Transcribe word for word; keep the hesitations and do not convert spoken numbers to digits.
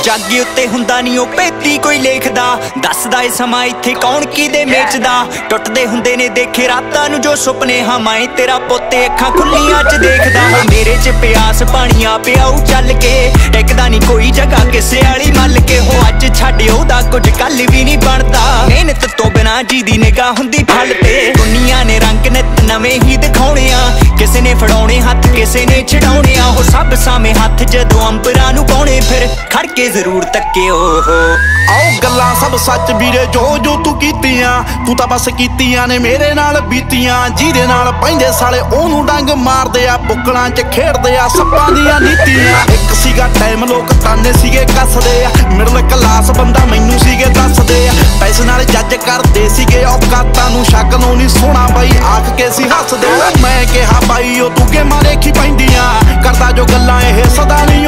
जागे उत्ते हुंदा नहीं ओ पेती कोई लेखदा, दसदा ए समा इत्थे कौन किदे मेचदा। टुटदे हुंदे ने देखे रातां नूं जो सुपने, हां मैं तेरा पुत्ते अखां खुल्लियां च देखदा। हो मेरे च प्यास पानिया पियाऊ चल के, टिकदा नहीं कोई जगह किसे वाली मल के। हो अज छड्ड ओहदा कुछ कल भी नहीं बनदा, मेहनत तो बिना जी दी निगाह हुंदी फल ते। दुनिया ने रंग नित नवें ही दिखाउणे आ, किसे ने फड़ाउणे हत्थ किसे ने छड़ाउणे आ। हो सब सामे हत्थ जदों अंबरां नूं पाउणे, फिर खड़ के जरूर तक्किओ हो। आओ गल्लां सब सच वीरे जो जो तू कीतियां, तू तां बस कीतियां ने मेरे नाल बीतियां। ਜਿਹਦੇ ਨਾਲ ਪੈਂਦੇ ਸਾਲੇ ਉਹਨੂੰ ਡੰਗ ਮਾਰਦੇ ਆ, ਬੁੱਕਲਾਂ 'ਚ ਖੇਡਦੇ ਆ ਸੱਪਾਂ ਦੀਆਂ ਨੀਤੀਆਂ। ਇੱਕ ਸੀਗਾ ਟਾਈਮ ਲੋਕ ਤਾਨੇ ਸੀਗੇ ਕੱਸਦੇ ਆ, ਮਿਡਲ ਕਲਾਸ ਬੰਦਾ ਮੈਨੂੰ ਸੀਗੇ ਦੱਸਦੇ ਆ। ਪੈਸੇ ਨਾਲ ਜੱਜ ਕਰਦੇ ਸੀਗੇ ਔਕਾਤਾਂ ਨੂੰ, ਸ਼ੱਕ ਨੂੰ ਨਹੀਂ ਸੋਹਣਾ ਬਾਈ ਆਖ ਕੇ ਸੀ ਹੱਸਦੇ। ਮੈਂ ਕਿਹਾ ਬਾਈ ਉਹ ਤੂੰ ਗੇਮਾਂ ਦੇਖੀ ਪੈਂਦੀਆਂ, ਕਰਦਾ ਜੋ ਗੱਲਾਂ ਇਹ ਸਦਾ ਨਹੀਂ